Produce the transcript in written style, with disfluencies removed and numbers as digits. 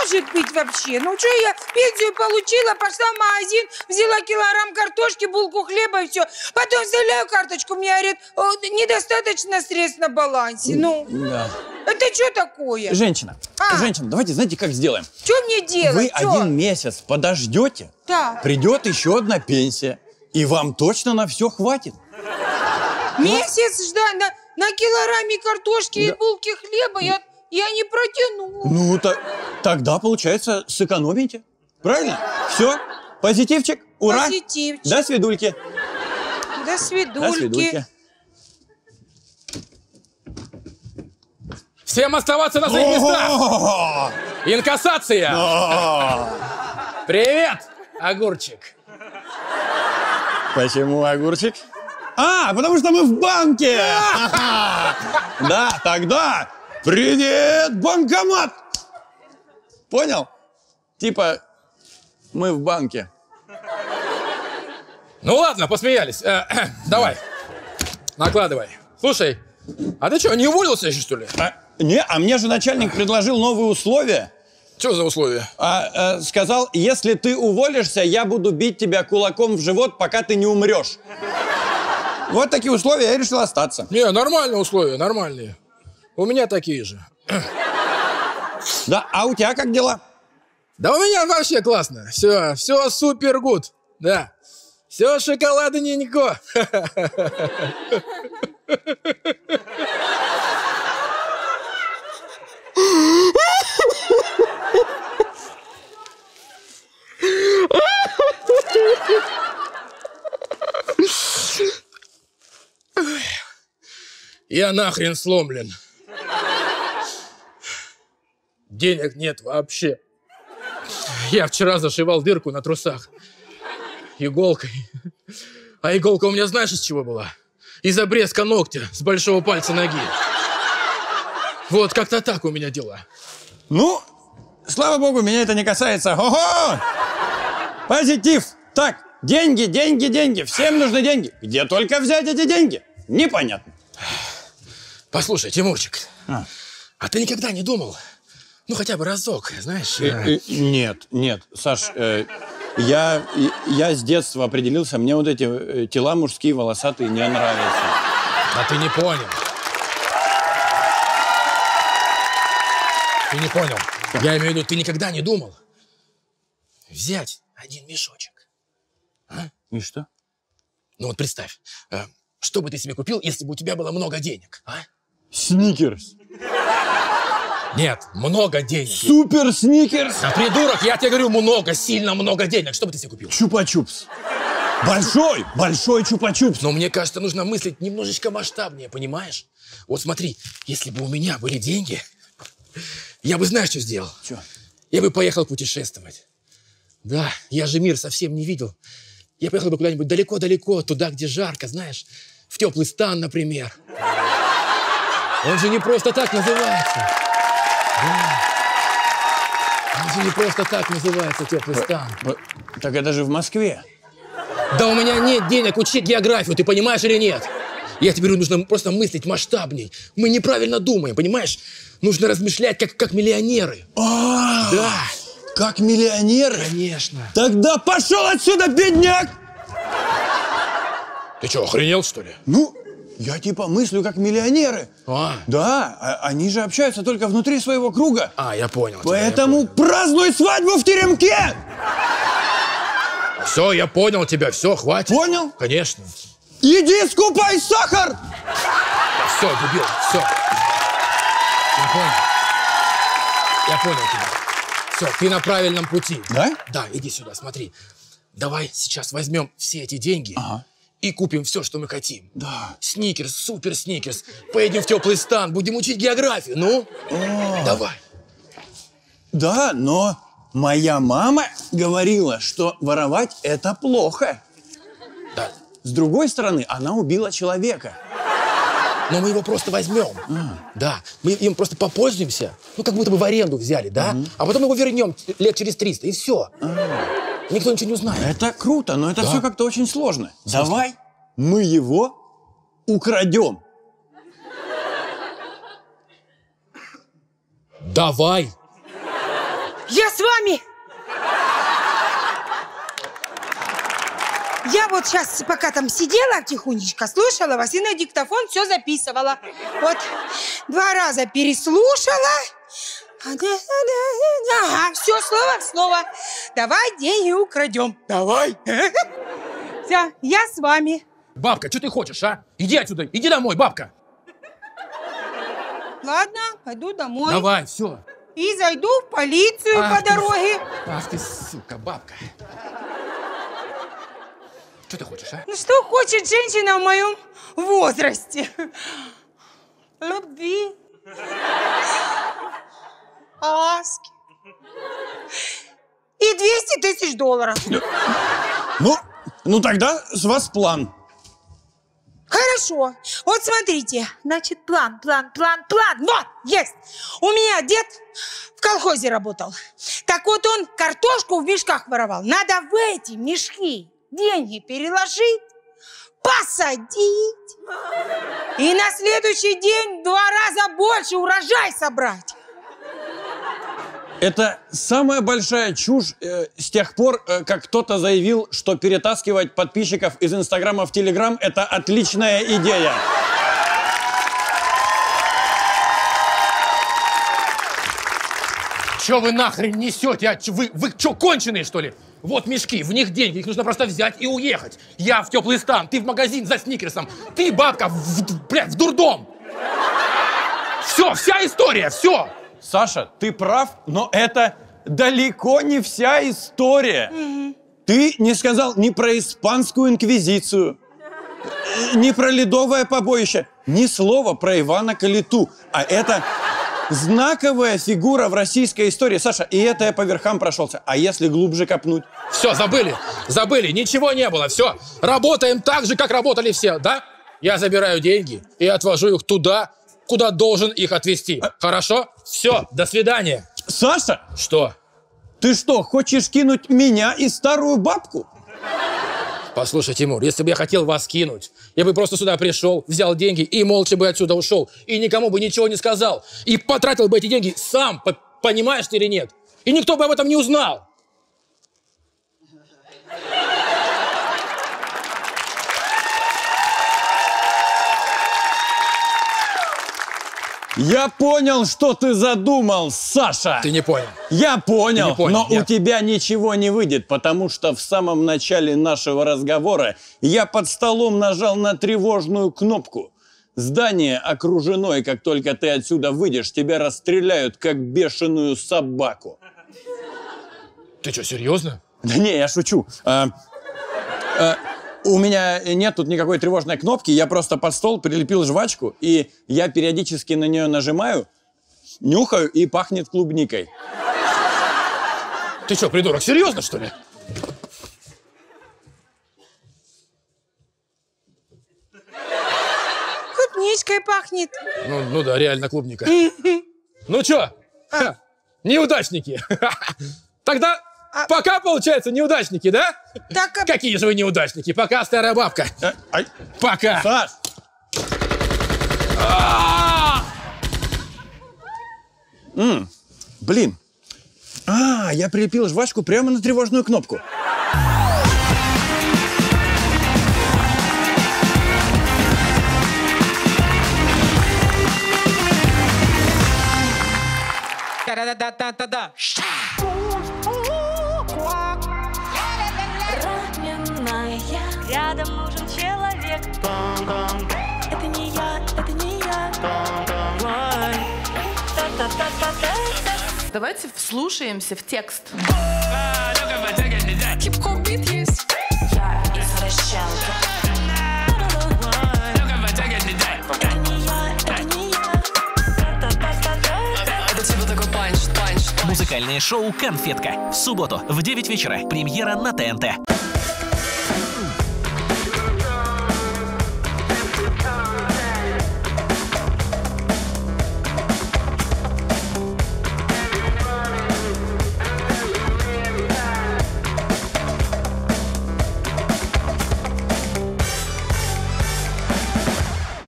может быть вообще? Ну что, я пенсию получила, пошла в магазин, взяла килограмм картошки, булку хлеба и все. Потом вставляю карточку, мне говорят, недостаточно средств на балансе. Ну, да. Это что такое? Женщина, давайте, знаете, как сделаем? Что мне делать? Вы 1 месяц подождете, придет еще одна пенсия, и вам точно на все хватит. Месяц ждать на килограмме картошки и булки хлеба я не протяну. Ну, тогда, получается, сэкономите. Правильно? Все, позитивчик, ура. Позитивчик. До свидульки. До свидульки. До свидульки. Всем оставаться на своих местах. Инкассация. Привет, огурчик. Почему огурчик? Потому что мы в банке. Да, тогда привет, банкомат. Понял? Типа, мы в банке. Ну ладно, посмеялись. Давай, накладывай. Слушай, а ты что, не уволился еще, что ли? Мне же начальник предложил новые условия. Что за условия? Сказал, если ты уволишься, я буду бить тебя кулаком в живот, пока ты не умрешь. Вот такие условия, я решил остаться. Не, нормальные условия, нормальные. У меня такие же. Да, а у тебя как дела? Да у меня вообще классно. Все супер гуд. Да. Все шоколадненько. Я нахрен сломлен. Денег нет вообще. Я вчера зашивал дырку на трусах иголкой. А иголка у меня знаешь из чего была? Из обрезка ногтя с большого пальца ноги. Вот как-то так у меня дела. Ну, слава богу, меня это не касается. Ого! Позитив! Так, деньги. Всем нужны деньги. Где только взять эти деньги? Непонятно. Послушай, Тимурчик, а ты никогда не думал, ну хотя бы разок, знаешь? Нет, Саш, я с детства определился, мне вот эти тела мужские, волосатые не нравятся. А ты не понял. Ты не понял. Я имею в виду, ты никогда не думал взять 1 мешочек. И что? Ну вот представь, что бы ты себе купил, если бы у тебя было много денег, Сникерс. Нет, много денег. Супер сникерс. А придурок, я тебе говорю, много, сильно много денег. Что бы ты себе купил? Чупа-чупс. Большой чупа-чупс. Но мне кажется, нужно мыслить немножечко масштабнее, понимаешь? Вот смотри, если бы у меня были деньги, я бы, знаешь, что сделал? Что? Я бы поехал путешествовать. Да, я же мир совсем не видел. Я поехал бы куда-нибудь далеко-далеко, туда, где жарко, знаешь, в теплый стан, например. Он же не просто так называется. Да. Он же не просто так называется теплый стан. Так это же в Москве. Да у меня нет денег учить географию, ты понимаешь или нет? Я тебе говорю, нужно просто мыслить масштабней. Мы неправильно думаем, понимаешь? Нужно размышлять как миллионеры. Да. Как миллионеры? Конечно. Тогда пошел отсюда, бедняк! Ты что, охренел, что ли? Ну, я типа мыслю как миллионеры. А. Да, они же общаются только внутри своего круга. Я понял. Поэтому празднуй свадьбу в теремке! Все, я понял тебя, все, хватит. Понял? Конечно. Иди скупай сахар! Все, дебил, все. Я понял тебя. Все, ты на правильном пути. Да? Да, иди сюда, смотри. Давай сейчас возьмем все эти деньги и купим все, что мы хотим. Да. Сникерс, супер сникерс. Поедем в теплый стан, будем учить географию. Ну, давай. Да, но моя мама говорила, что воровать это плохо. Да. С другой стороны, она убила человека. Но мы его просто возьмем. Да, мы им просто попользуемся. Ну, как будто бы в аренду взяли, да? А потом его вернем лет через 300, и все. Никто ничего не узнает. Это круто, но это все как-то очень сложно. Давай мы его украдем. Давай. Я с вами. Я вот сейчас, пока там сидела тихонечко, слушала вас и на диктофон все записывала. Вот 2 раза переслушала. Ага, все, слово в слово. Давай деньги украдем. Давай. Все, я с вами. Бабка, что ты хочешь, а? Иди отсюда, иди домой, бабка. Ладно, пойду домой. Давай, все. И зайду в полицию по дороге. Ах ты, сука, бабка. Что ты хочешь, а? Ну что хочет женщина в моем возрасте? Любви. Ласки. И 200 тысяч долларов. Ну тогда с вас план. Хорошо. Вот смотрите. Значит, план. Вот, есть. У меня дед в колхозе работал. Так вот он картошку в мешках воровал. Надо в эти мешки деньги переложить, посадить. И на следующий день в 2 раза больше урожай собрать. Это самая большая чушь с тех пор, как кто-то заявил, что перетаскивать подписчиков из Инстаграма в Телеграм – это отличная идея. Че вы нахрен несете? А? Вы что, конченые, что ли? Вот мешки, в них деньги, их нужно просто взять и уехать. Я в теплый стан, ты в магазин за сникерсом, ты, бабка, в дурдом. Все, вся история, все. Саша, ты прав, но это далеко не вся история. Ты не сказал ни про испанскую инквизицию, ни про ледовое побоище, ни слова про Ивана Калиту. А это знаковая фигура в российской истории. Саша, и это я по верхам прошелся. А если глубже копнуть? Все, забыли, ничего не было, все. Работаем так же, как работали все, да? Я забираю деньги и отвожу их туда, куда должен их отвезти. Хорошо? Все, до свидания. Саша! Что? Ты что, хочешь кинуть меня и старую бабку? Послушай, Тимур, если бы я хотел вас кинуть, я бы просто сюда пришел, взял деньги и молча бы отсюда ушел. И никому бы ничего не сказал. И потратил бы эти деньги сам, понимаешь ты или нет? И никто бы об этом не узнал. Я понял, что ты задумал, Саша. Ты не понял. Я понял, но нет. у тебя ничего не выйдет, потому что в самом начале нашего разговора я под столом нажал на тревожную кнопку. Здание окружено, и как только ты отсюда выйдешь, тебя расстреляют, как бешеную собаку. Ты что, серьезно? Да не, я шучу. У меня нет тут никакой тревожной кнопки, я просто под стол прилепил жвачку, и я периодически на нее нажимаю, нюхаю, и пахнет клубникой. Ты что, придурок, серьезно, что ли? Клубничкой пахнет. Ну да, реально клубника. Ну что, неудачники. Тогда пока, получается, неудачники, да? Так, Какие же вы неудачники? Пока, старая бабка. Пока. Саш! Блин. Я прилепил жвачку прямо на тревожную кнопку. та-да-да-да-да-да. Раненая, рядом нужен человек. Это не я, это не я. Давайте вслушаемся в текст. Хип-хоп бит есть. Я извращалка. Это не я, это не я. Это типа такой панч. Музыкальное шоу «Конфетка». В субботу в 9 вечера. Премьера на ТНТ.